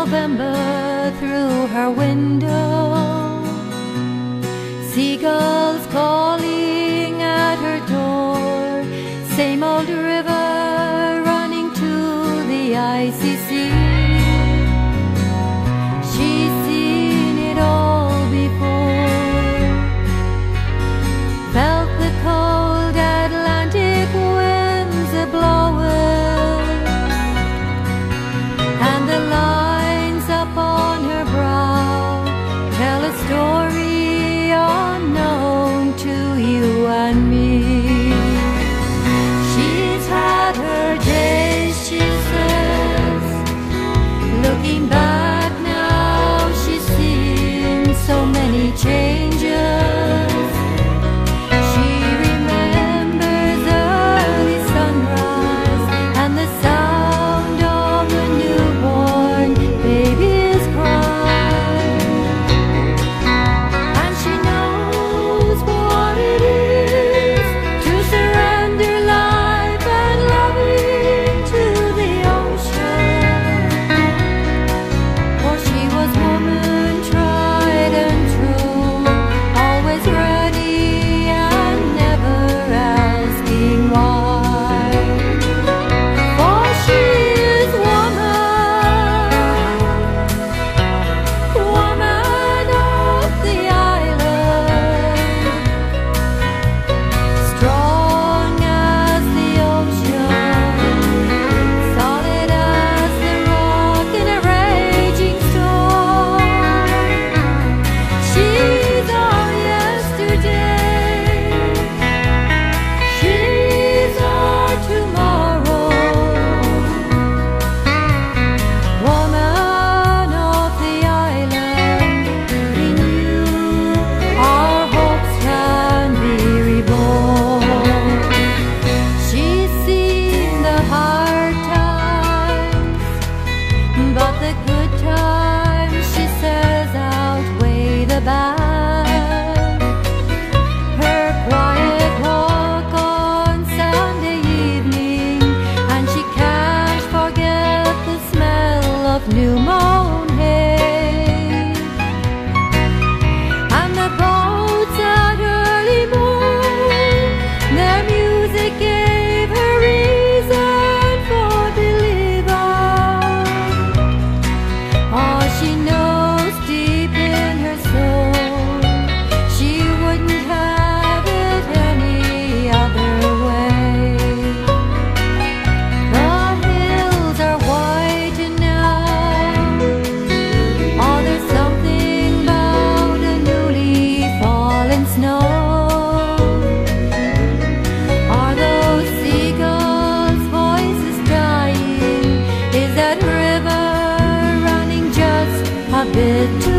November through her window, seagulls calling at her door, same old river running to the icy sea. She's seen it all before, felt the cold Atlantic winds a-blowing, and the lines upon her brow tell a story unknown to you and me. She's had her days, she says, looking back now she's seen so many changes. She remembers early sunrise and the sound of a newborn baby's cry, and she knows what it is to surrender life and loving to the ocean, for she was woman tried and true, always ready and never asking why, for she is woman, woman of the island, strong as the ocean, solid as the rock in a raging storm. She's our yesterday, she's our tomorrow, woman of the island. In you our hopes can be reborn. She's seen the hard times, but the good times, she says, outweigh the bad. Her quiet walk on Sunday evening, and she can't forget the smell of new mown hay, and the boats at early morn, their music gave her reason for believing. Oh, she knows deep in her soul she wouldn't have it any other way. The hills are white now, oh, there's something about a newly fallen snow. Are those seagulls' voices dying? Is that river running just a bit too